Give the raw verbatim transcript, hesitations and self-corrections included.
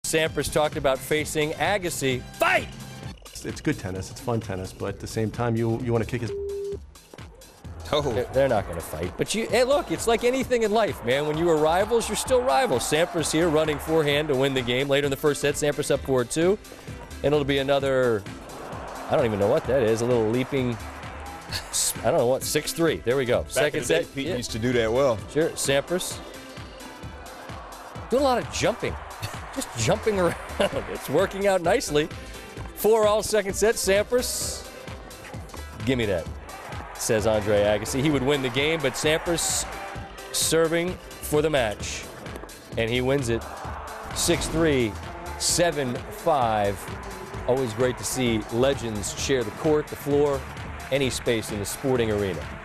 Sampras talked about facing Agassi. Fight! It's, it's good tennis. It's fun tennis, but at the same time, you you want to kick his. Oh. They're, they're not going to fight. But you, hey, look, it's like anything in life, man. When you were rivals, you're still rivals. Sampras here running forehand to win the game. Later in the first set, Sampras up four two. And it'll be another, I don't even know what that is, a little leaping, I don't know what, six three. There we go. Back Second in the day, set. Pete Yeah. used to do that well. Sure, Sampras. Doing a lot of jumping. Just jumping around. It's working out nicely. Four all second set. Sampras. Give me that, says Andre Agassi. He would win the game, but Sampras serving for the match. And he wins it six three, seven five. Always great to see legends share the court, the floor, any space in the sporting arena.